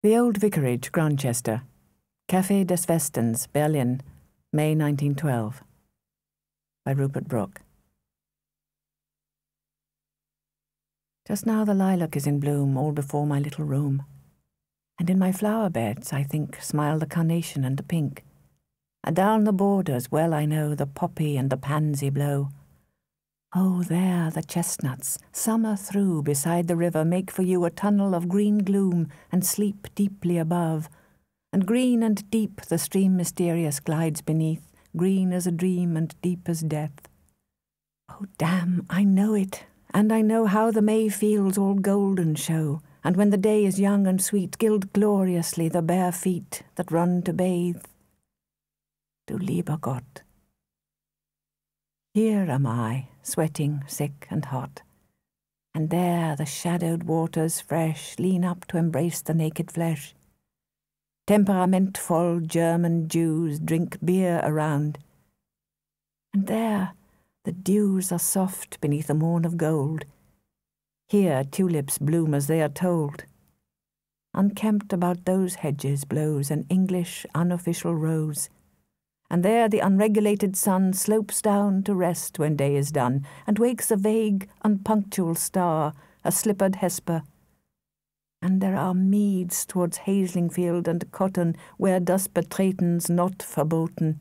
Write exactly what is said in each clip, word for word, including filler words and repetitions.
The Old Vicarage, Grantchester. Café des Westens, Berlin, May nineteen twelve. By Rupert Brooke. Just now the lilac is in bloom all before my little room, and in my flower beds, I think, smile the carnation and the pink, and down the borders well I know the poppy and the pansy blow. Oh, there the chestnuts, summer through, beside the river, make for you a tunnel of green gloom and sleep deeply above, and green and deep the stream mysterious glides beneath, green as a dream and deep as death. Oh, damn, I know it, and I know how the May fields all golden show, and when the day is young and sweet, gild gloriously the bare feet that run to bathe. Du lieber Gott. Here am I, sweating, sick and hot, and there the shadowed waters fresh lean up to embrace the naked flesh. Temperamentvoll German Jews drink beer around, and there the dews are soft beneath a morn of gold. Here tulips bloom as they are told. Unkempt about those hedges blows an English unofficial rose, and there the unregulated sun slopes down to rest when day is done, and wakes a vague, unpunctual star, a slippered Hesper. And there are meads towards Haslingfield and Cotton, where das Betretens not verboten.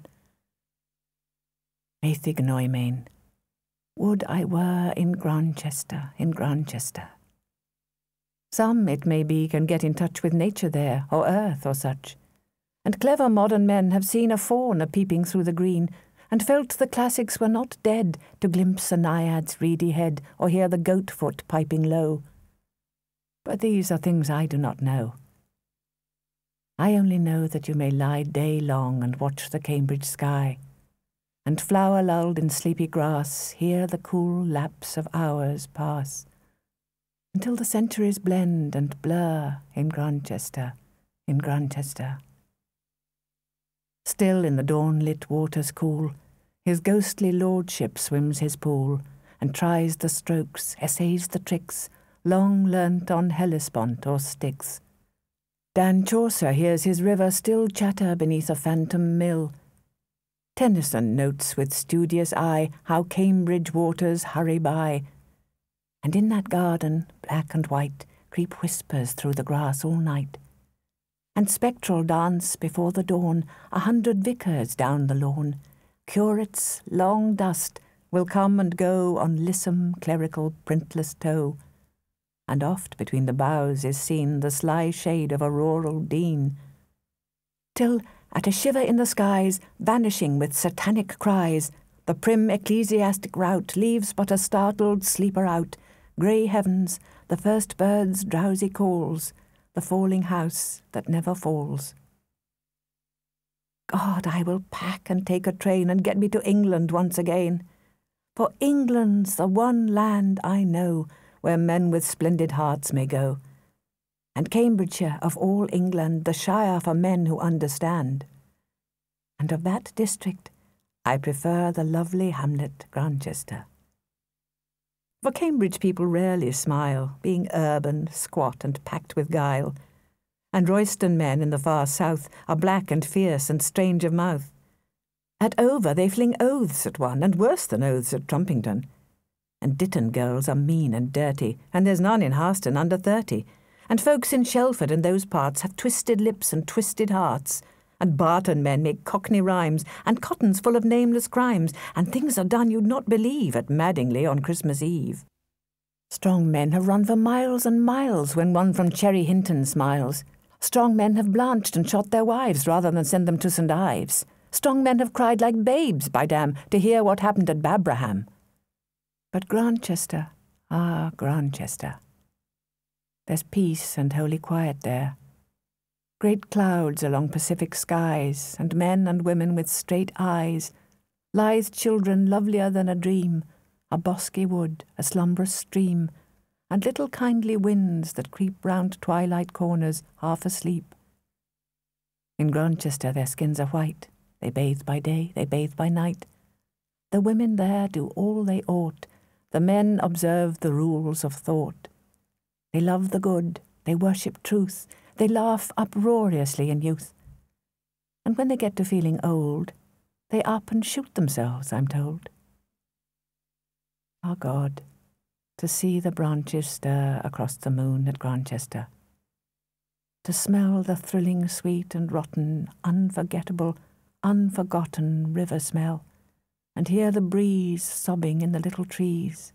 Mäßig Neumain. Would I were in Grantchester, in Grantchester. Some, it may be, can get in touch with nature there, or earth, or such. And clever modern men have seen a faun a-peeping through the green, and felt the classics were not dead to glimpse a naiad's reedy head, or hear the goat-foot piping low. But these are things I do not know. I only know that you may lie day long and watch the Cambridge sky, and flower-lulled in sleepy grass hear the cool lapse of hours pass, until the centuries blend and blur in Grantchester, in Grantchester. Still in the dawn-lit waters cool, his ghostly lordship swims his pool, and tries the strokes, essays the tricks, long learnt on Hellespont or Styx. Dan Chaucer hears his river still chatter beneath a phantom mill. Tennyson notes with studious eye how Cambridge waters hurry by, and in that garden, black and white, creep whispers through the grass all night, and spectral dance before the dawn a hundred vicars down the lawn. Curates, long dust, will come and go on lissom clerical printless toe, and oft between the boughs is seen the sly shade of a rural dean, till at a shiver in the skies, vanishing with satanic cries, the prim ecclesiastic rout leaves but a startled sleeper out, grey heavens, the first bird's drowsy calls, the falling house that never falls. God, I will pack and take a train and get me to England once again, for England's the one land I know where men with splendid hearts may go, and Cambridgeshire of all England the shire for men who understand. And of that district I prefer the lovely hamlet Grantchester. For Cambridge people rarely smile, being urban, squat, and packed with guile, and Royston men in the far south are black and fierce and strange of mouth. At Over they fling oaths at one, and worse than oaths at Trumpington. And Ditton girls are mean and dirty, and there's none in Harston under thirty, and folks in Shelford and those parts have twisted lips and twisted hearts, and Barton men make cockney rhymes, and Cotton's full of nameless crimes, and things are done you'd not believe at Madingley on Christmas Eve. Strong men have run for miles and miles when one from Cherry Hinton smiles. Strong men have blanched and shot their wives rather than send them to Saint Ives. Strong men have cried like babes, by damn, to hear what happened at Babraham. But Grantchester, ah, Grantchester. There's peace and holy quiet there. Great clouds along Pacific skies, and men and women with straight eyes, lithe children lovelier than a dream, a bosky wood, a slumbrous stream, and little kindly winds that creep round twilight corners, half asleep. In Grantchester their skins are white, they bathe by day, they bathe by night. The women there do all they ought, the men observe the rules of thought. They love the good, they worship truth, They laugh uproariously in youth, and when they get to feeling old, they up and shoot themselves, I'm told. Ah, God, to see the branches stir across the moon at Grantchester, to smell the thrilling, sweet and rotten, unforgettable, unforgotten river smell, and hear the breeze sobbing in the little trees.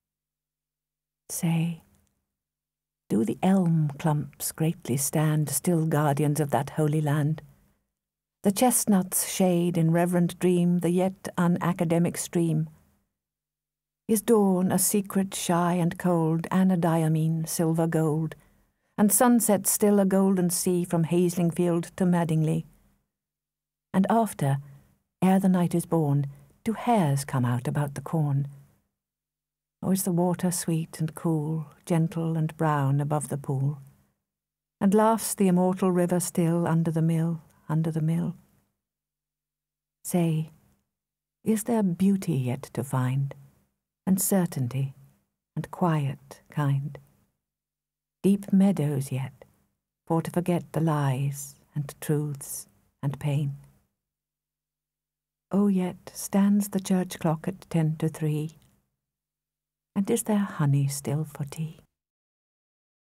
Say, do the elm clumps greatly stand still guardians of that holy land? The chestnuts shade in reverent dream the yet unacademic stream. Is dawn a secret shy and cold anadiamine silver gold, and sunset still a golden sea from Haslingfield to Madingley? And after, ere the night is born, do hares come out about the corn? Or is the water sweet and cool, gentle and brown above the pool? And laughs the immortal river still under the mill, under the mill? Say, is there beauty yet to find, and certainty, and quiet kind? Deep meadows yet, for to forget the lies and truths and pain? Oh, yet stands the church clock at ten to three, and is there honey still for tea?